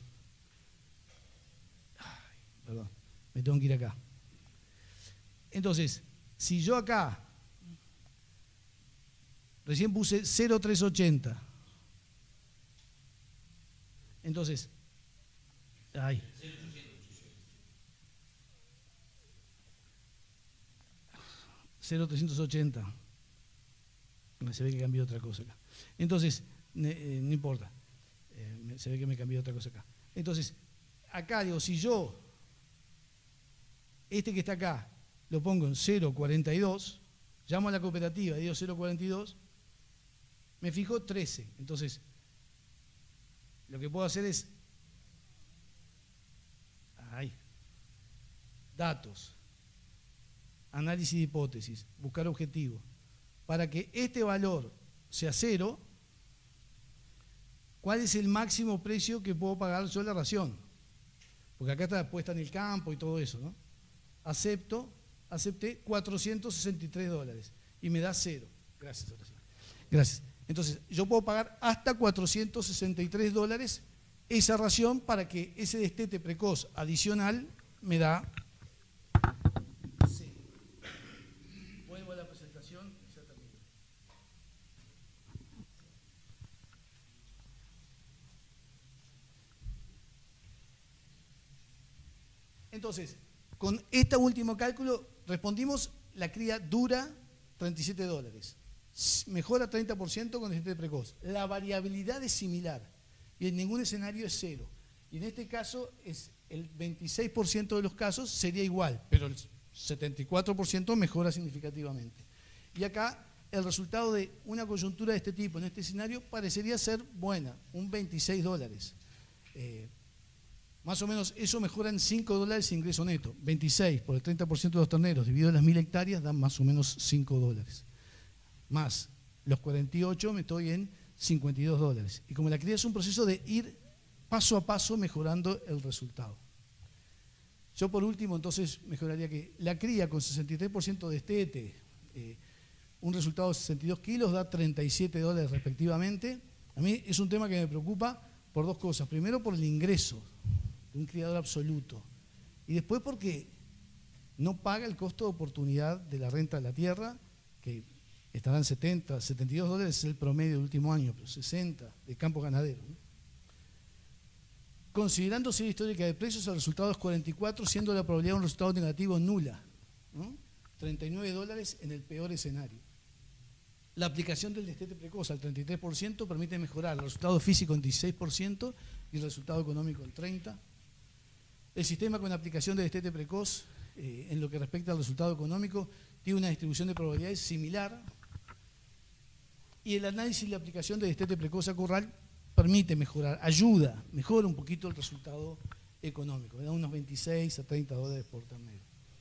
Speaker 1: Perdón, me tengo que ir acá. Entonces, si yo acá recién puse 0,380 Entonces, ahí. 0,380. Se ve que cambió otra cosa acá. Entonces, no importa. Se ve que me cambió otra cosa acá. Entonces, acá digo, si yo, este que está acá, lo pongo en 0,42, llamo a la cooperativa y digo 0,42, me fijo 13. Entonces, lo que puedo hacer es, datos, análisis de hipótesis, buscar objetivos. Para que este valor sea 0, ¿cuál es el máximo precio que puedo pagar yo la ración? Porque acá está puesta en el campo y todo eso, ¿no? Acepté $463 y me da 0. Gracias, Horacio. Gracias. Entonces, yo puedo pagar hasta $463 esa ración para que ese destete precoz adicional me da 0. Vuelvo a la presentación. Entonces, con este último cálculo respondimos, la cría dura $37. Mejora 30% con destete precoz. La variabilidad es similar y en ningún escenario es 0. Y en este caso, el 26% de los casos sería igual, pero el 74% mejora significativamente. Y acá el resultado de una coyuntura de este tipo en este escenario parecería ser buena, un $26. Más o menos eso mejora en $5 ingreso neto. 26 por el 30% de los terneros dividido en las 1000 hectáreas dan más o menos $5. Más los 48 me estoy en $52. Y como la cría es un proceso de ir paso a paso mejorando el resultado. Yo por último entonces mejoraría que la cría con 63% de destete, un resultado de 62 kilos da $37 respectivamente. A mí es un tema que me preocupa por dos cosas. Primero por el ingreso de un criador absoluto y después porque no paga el costo de oportunidad de la renta de la tierra, que estarán 70, $72 es el promedio del último año, pero 60 de campo ganadero, ¿no? Considerando serie histórica de precios, el resultado es 44, siendo la probabilidad de un resultado negativo nula, ¿no? $39 en el peor escenario. La aplicación del destete precoz al 33% permite mejorar el resultado físico en 16% y el resultado económico en 30%. El sistema con aplicación de destete precoz, en lo que respecta al resultado económico, tiene una distribución de probabilidades similar. Y el análisis y la aplicación de destete precoz a corral permite mejorar, mejora un poquito el resultado económico. Me da unos $26 a $30 por ternero.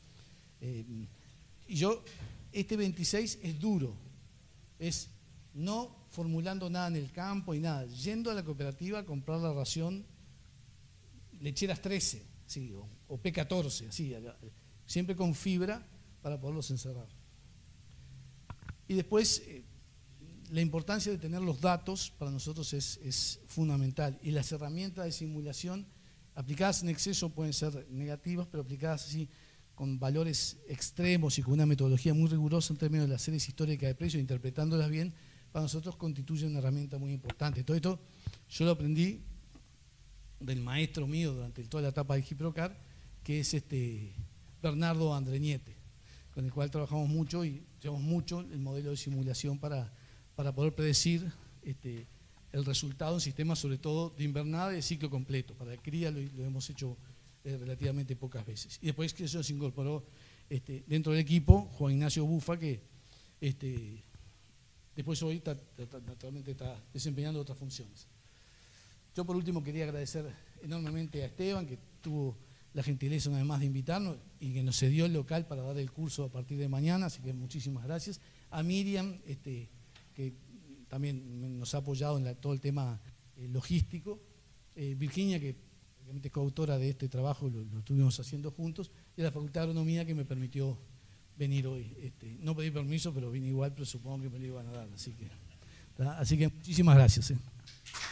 Speaker 1: Y este 26 es duro, es no formulando nada en el campo y nada, yendo a la cooperativa a comprar la ración lecheras 13, ¿sí? o P14, así, siempre con fibra para poderlos encerrar. Y después, la importancia de tener los datos para nosotros es fundamental, y las herramientas de simulación aplicadas en exceso pueden ser negativas, pero aplicadas así con valores extremos y con una metodología muy rigurosa en términos de las series históricas de precios, interpretándolas bien, para nosotros constituye una herramienta muy importante. Todo esto yo lo aprendí del maestro mío durante toda la etapa de Giprocar, que es Bernardo Andreñete, con el cual trabajamos mucho y llevamos mucho el modelo de simulación para poder predecir el resultado en sistemas, sobre todo de invernada y de ciclo completo. Para la cría lo hemos hecho relativamente pocas veces. Y después que eso se incorporó dentro del equipo Juan Ignacio Bufa, que después hoy naturalmente está desempeñando otras funciones. Yo por último quería agradecer enormemente a Esteban, que tuvo la gentileza una vez más de invitarnos y que nos cedió el local para dar el curso a partir de mañana, así que muchísimas gracias. A Miriam, que también nos ha apoyado en todo el tema logístico. Virginia, que obviamente es coautora de este trabajo, lo estuvimos haciendo juntos, y a la Facultad de Agronomía, que me permitió venir hoy. No pedí permiso, pero vine igual, pero supongo que me lo iban a dar. Así que muchísimas gracias.